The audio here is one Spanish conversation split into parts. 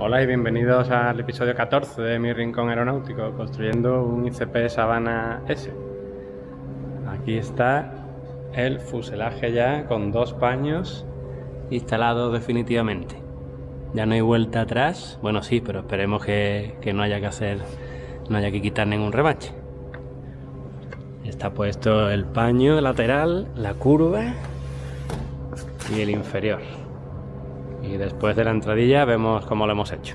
Hola y bienvenidos al episodio 14 de Mi Rincón Aeronáutico, construyendo un ICP Savannah S. Aquí está el fuselaje ya con 2 paños instalado definitivamente. Ya no hay vuelta atrás, bueno sí, pero esperemos que no haya que quitar ningún remache. Está puesto el paño lateral, la curva y el inferior. Y después de la entradilla vemos cómo lo hemos hecho.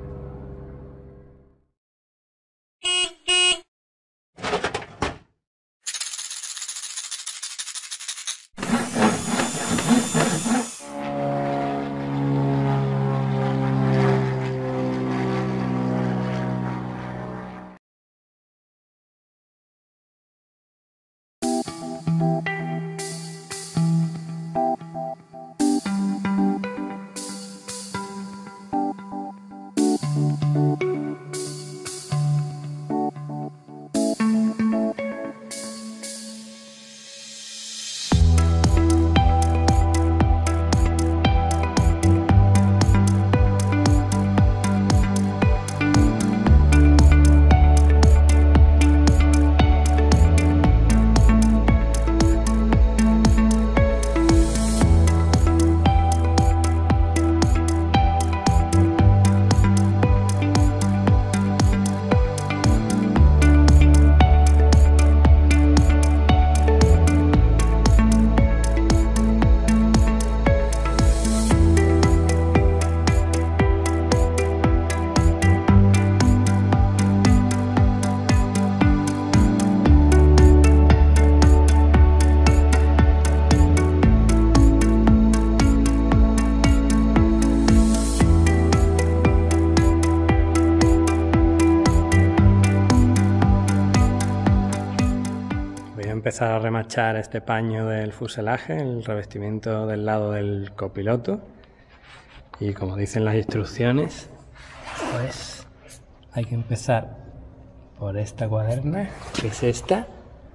Empezar a remachar este paño del fuselaje, el revestimiento del lado del copiloto, y como dicen las instrucciones, pues hay que empezar por esta cuaderna, que es esta,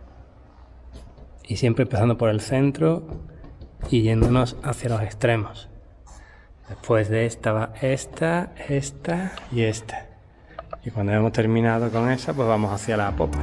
y siempre empezando por el centro y yéndonos hacia los extremos. Después de esta va esta y esta, y cuando hemos terminado con esa pues vamos hacia la popa.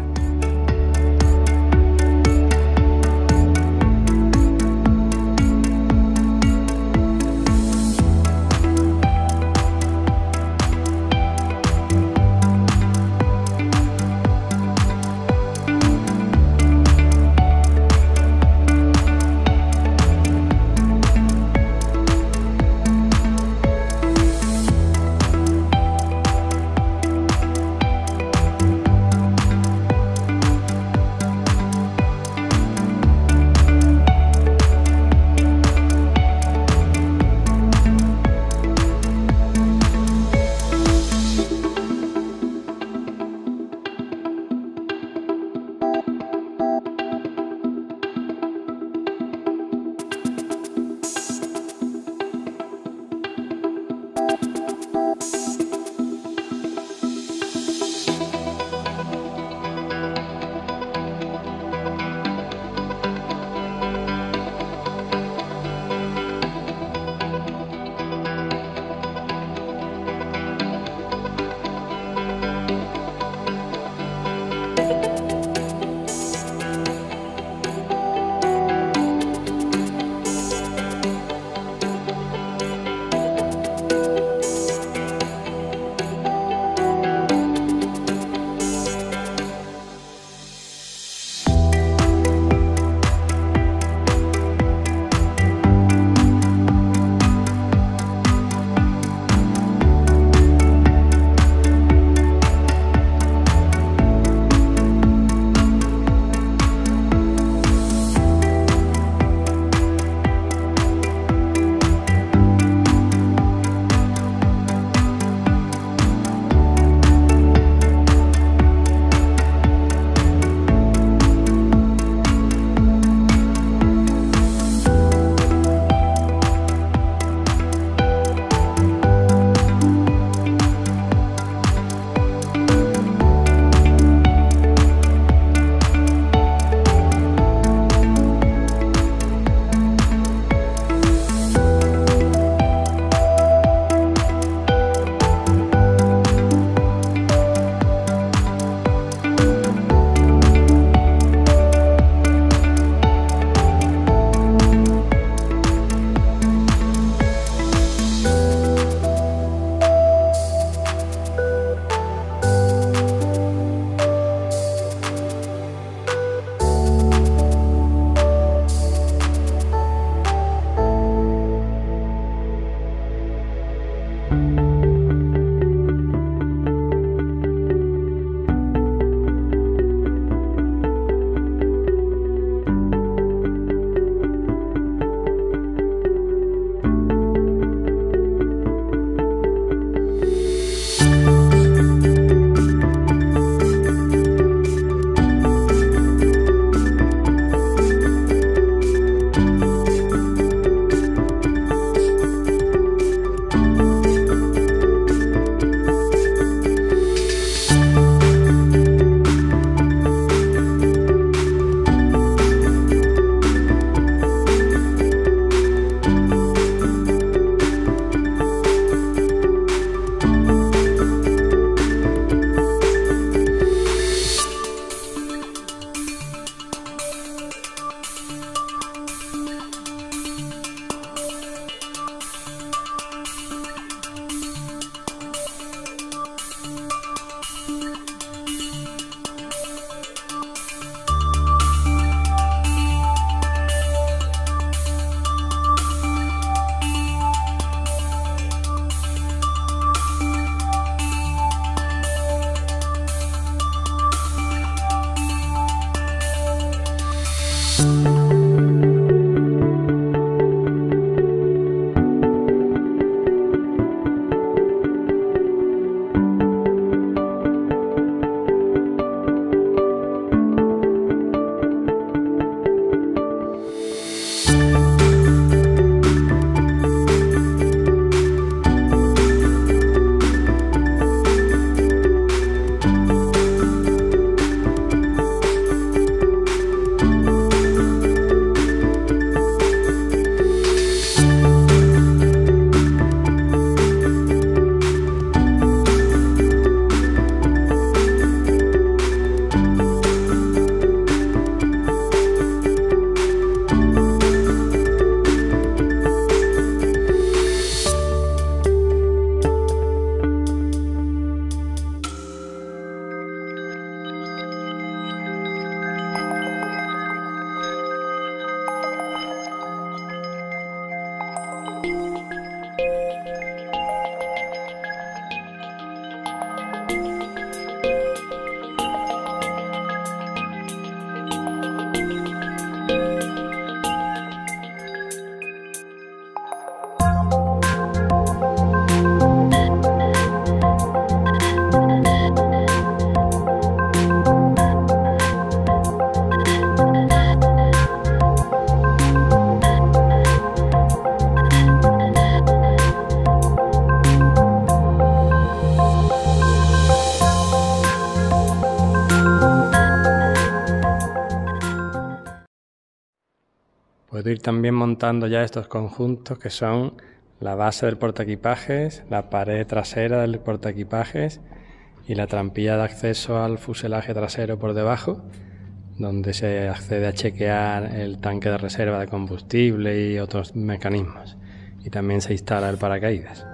Puedo ir también montando ya estos conjuntos que son la base del portaequipajes, la pared trasera del portaequipajes y la trampilla de acceso al fuselaje trasero por debajo, donde se accede a chequear el tanque de reserva de combustible y otros mecanismos. Y también se instala el paracaídas.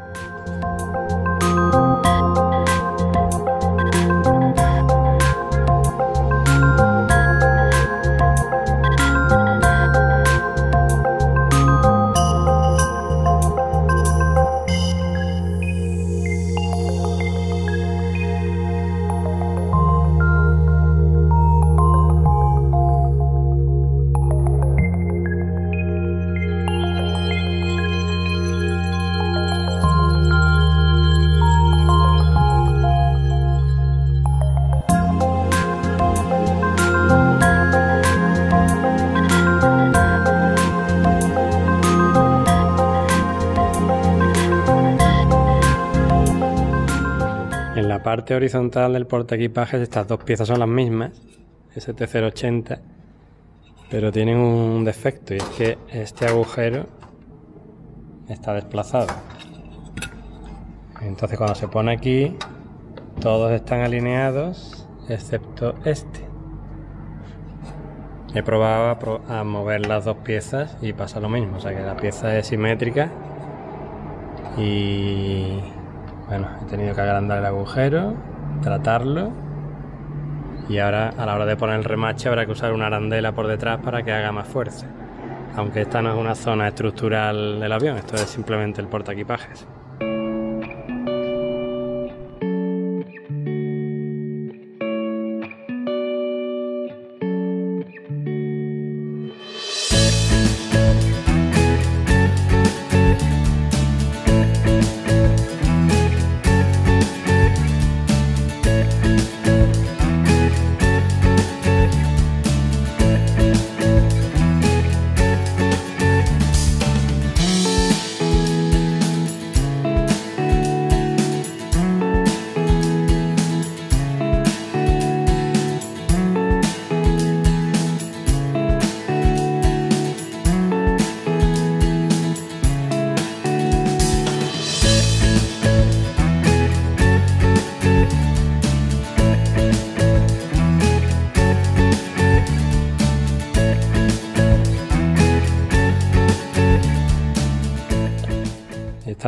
En la parte horizontal del portaequipajes estas dos piezas son las mismas, ST080, pero tienen un defecto y es que este agujero está desplazado. Entonces cuando se pone aquí todos están alineados excepto este. He probado a mover las dos piezas y pasa lo mismo, o sea que la pieza es simétrica y bueno, he tenido que agrandar el agujero, tratarlo y ahora a la hora de poner el remache habrá que usar una arandela por detrás para que haga más fuerza. Aunque esta no es una zona estructural del avión, esto es simplemente el portaequipajes.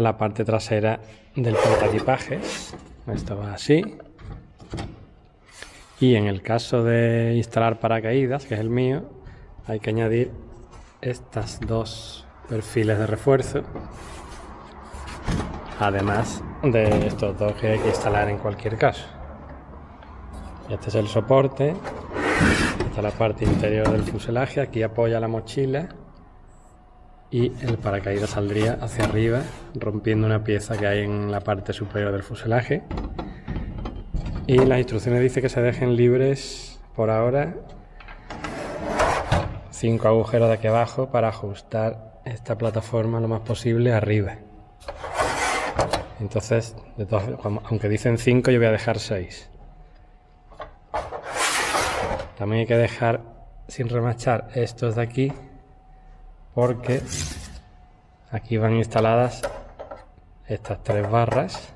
la parte trasera del portaequipajes. Esto va así. Y en el caso de instalar paracaídas, que es el mío, hay que añadir estas dos perfiles de refuerzo, además de estos dos que hay que instalar en cualquier caso. Este es el soporte, esta es la parte interior del fuselaje, aquí apoya la mochila y el paracaídas saldría hacia arriba rompiendo una pieza que hay en la parte superior del fuselaje. Y las instrucciones dice que se dejen libres por ahora 5 agujeros de aquí abajo para ajustar esta plataforma lo más posible arriba. Entonces, aunque dicen 5, yo voy a dejar 6. También hay que dejar sin remachar estos de aquí, porque aquí van instaladas estas 3 barras,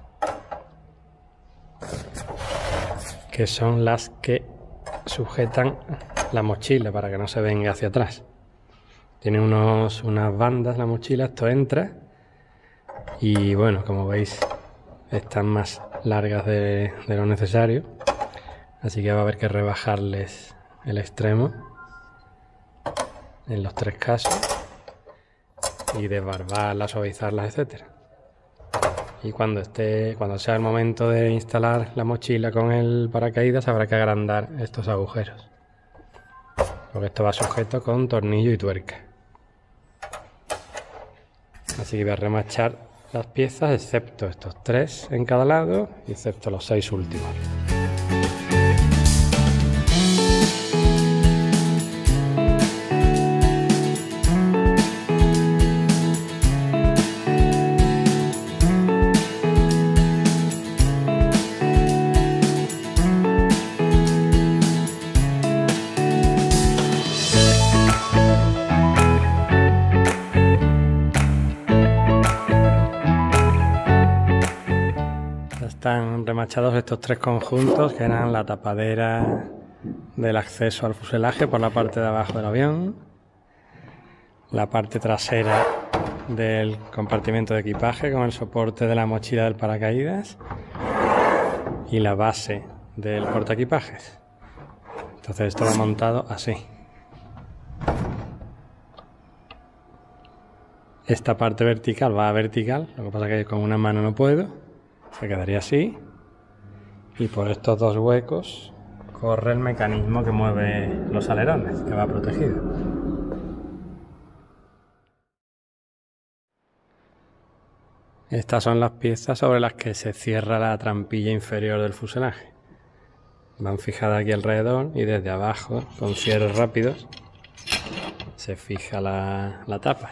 que son las que sujetan la mochila para que no se venga hacia atrás. Tiene unas bandas la mochila, esto entra y bueno, como veis están más largas de lo necesario, así que va a haber que rebajarles el extremo en los 3 casos y desbarbarlas, suavizarlas, etcétera. Y cuando sea el momento de instalar la mochila con el paracaídas, habrá que agrandar estos agujeros, porque esto va sujeto con tornillo y tuerca. Así que voy a remachar las piezas, excepto estos 3 en cada lado, y excepto los 6 últimos. Están remachados estos 3 conjuntos, que eran la tapadera del acceso al fuselaje por la parte de abajo del avión, la parte trasera del compartimento de equipaje con el soporte de la mochila del paracaídas y la base del portaequipajes. Entonces esto va montado así. Esta parte vertical va a vertical, lo que pasa es que con una mano no puedo. Se quedaría así, y por estos 2 huecos corre el mecanismo que mueve los alerones, que va protegido. Estas son las piezas sobre las que se cierra la trampilla inferior del fuselaje. Van fijadas aquí alrededor y desde abajo, con cierres rápidos, se fija la tapa.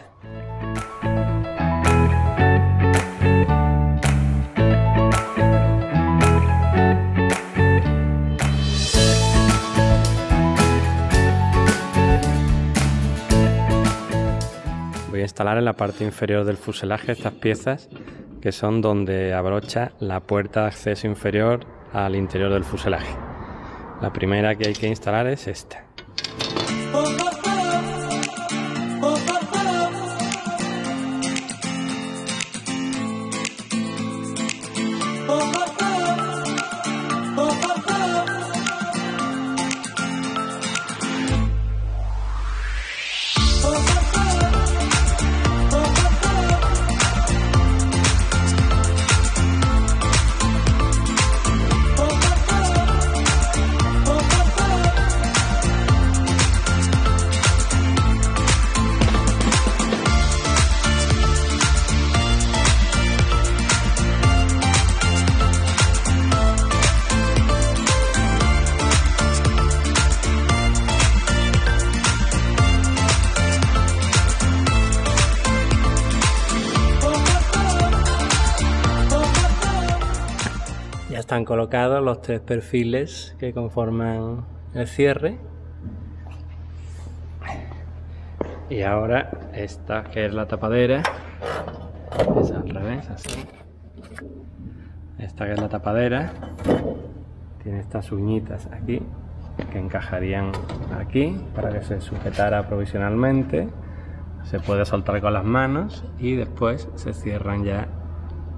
Voy a instalar en la parte inferior del fuselaje estas piezas, que son donde abrocha la puerta de acceso inferior al interior del fuselaje. La primera que hay que instalar es esta. Ya están colocados los 3 perfiles que conforman el cierre. Y ahora esta, que es la tapadera, es al revés, así. Esta que es la tapadera, tiene estas uñitas aquí, que encajarían aquí para que se sujetara provisionalmente. Se puede soltar con las manos y después se cierran ya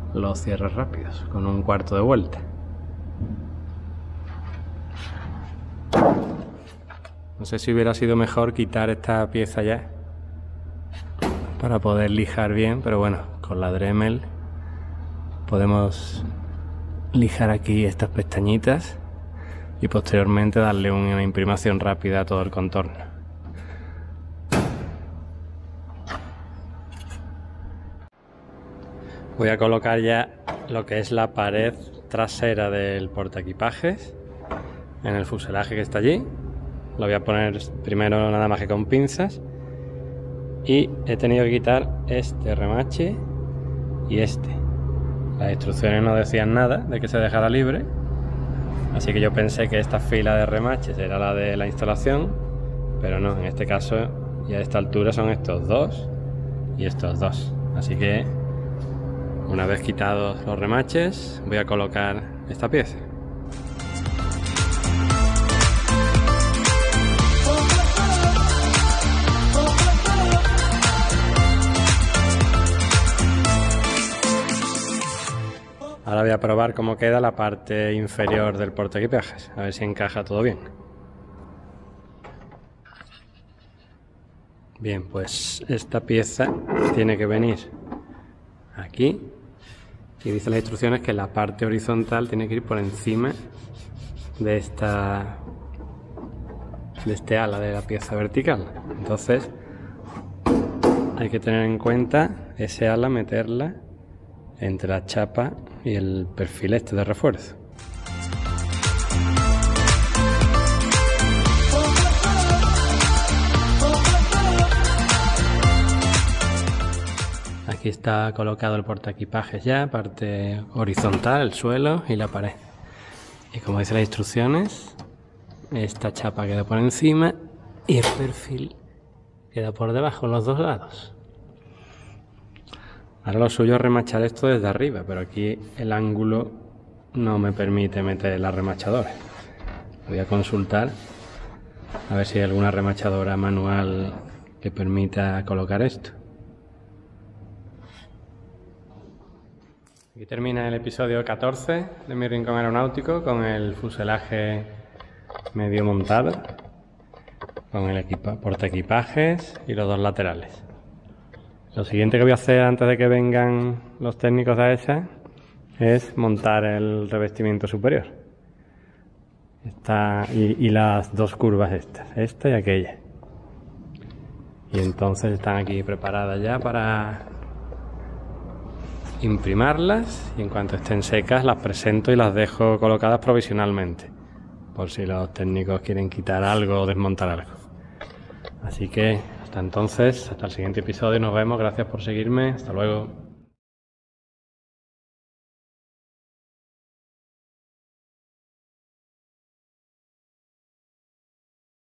los cierres rápidos con un cuarto de vuelta. No sé si hubiera sido mejor quitar esta pieza ya para poder lijar bien, pero bueno, con la Dremel podemos lijar aquí estas pestañitas y posteriormente darle una imprimación rápida a todo el contorno. Voy a colocar ya lo que es la pared trasera del portaequipajes en el fuselaje que está allí. Lo voy a poner primero nada más que con pinzas y he tenido que quitar este remache y este. Las instrucciones no decían nada de que se dejara libre, así que yo pensé que esta fila de remaches era la de la instalación, pero no, en este caso y a esta altura son estos dos y estos dos. Así que una vez quitados los remaches voy a colocar esta pieza. Ahora voy a probar cómo queda la parte inferior del portaequipajes, a ver si encaja todo bien. Bien, pues esta pieza tiene que venir aquí y dice las instrucciones que la parte horizontal tiene que ir por encima de este ala de la pieza vertical. Entonces hay que tener en cuenta ese ala, meterla entre la chapa y el perfil este de refuerzo. Aquí está colocado el portaequipajes ya, parte horizontal, el suelo y la pared. Y como dicen las instrucciones, esta chapa queda por encima y el perfil queda por debajo en los dos lados. Ahora lo suyo es remachar esto desde arriba, pero aquí el ángulo no me permite meter la remachadora. Voy a consultar a ver si hay alguna remachadora manual que permita colocar esto. Aquí termina el episodio 14 de mi rincón aeronáutico con el fuselaje medio montado, con el portaequipajes y los dos laterales. Lo siguiente que voy a hacer antes de que vengan los técnicos de AESA es montar el revestimiento superior. Y las dos curvas esta y aquella. Y entonces están aquí preparadas ya para imprimarlas y en cuanto estén secas las presento y las dejo colocadas provisionalmente, por si los técnicos quieren quitar algo o desmontar algo. Así que hasta entonces, hasta el siguiente episodio, nos vemos, gracias por seguirme, hasta luego.